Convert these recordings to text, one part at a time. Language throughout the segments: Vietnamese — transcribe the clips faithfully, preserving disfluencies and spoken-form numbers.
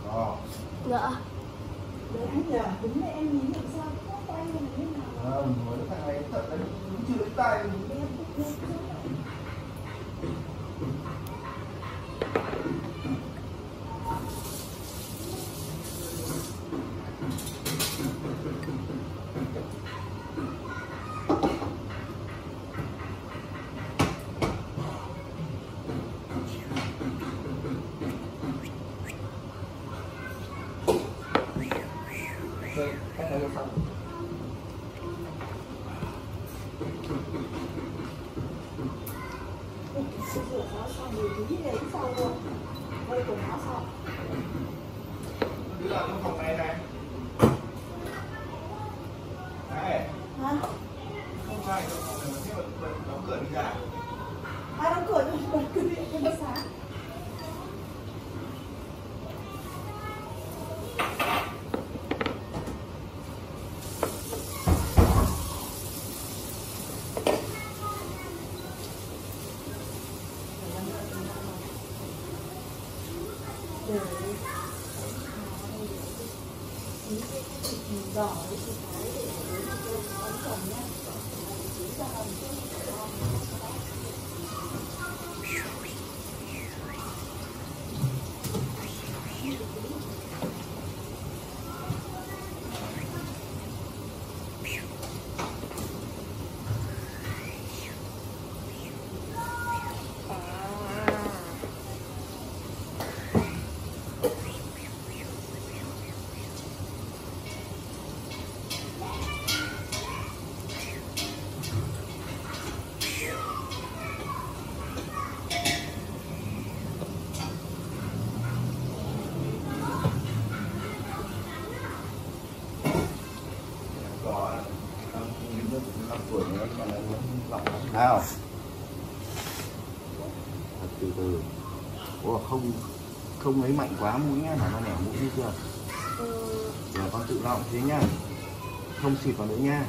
Ờ. Dạ. Đấy anh nhờ, đúng là em nhìn làm sao có tay là như nào. Ờ, mới thằng này thật đấy, đúng chưa đến tay. Em cũng không biết. Cách này xong. Rửa nó xong rồi tí đấy sau rồi. Đây quần áo xong. Cứ làm trong phòng này này. Này. Hả? Không sai, trong phòng này mà bật đóng cửa đi ra. Ai đóng cửa thì bật cửa điện cho nó sáng. Để đỏ ấy thì thái để đến cái ấn cầm nhá. Chỉ ra hầm trước. Nào. Thật từ từ. Ủa không không lấy mạnh quá mũi nhá, là nó nẻ mũi như chưa? Ừ. Giờ con tự động thế nhá. Không xịt vào nữa nha.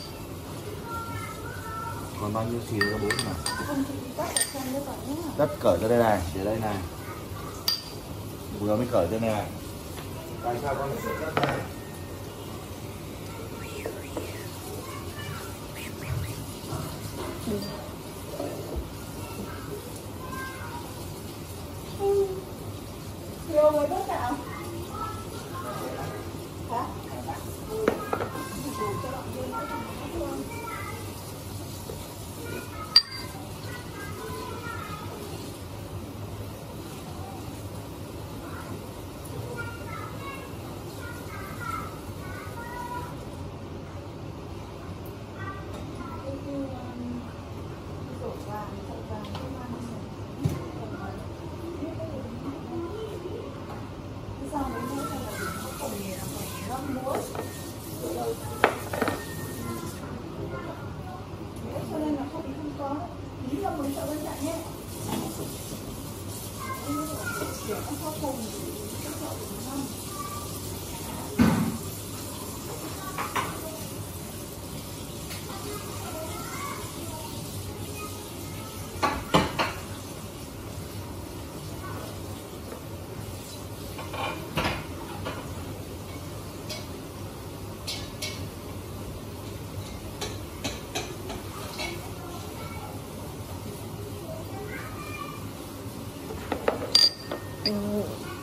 Còn bao nhiêu xì ra bố nào? Không thì tắt ở trong cái bảo nhá. Tất cởi ra đây này, để đây này. Vừa mới cởi ra này này. Tại sao con lại cởi tất này? Nhiều người tốt nào? Hả? Cho nên là không không có tí là mình sợ bên cạnh nhé. Để nó có cùng thì nó sợ đúng không? Ừ.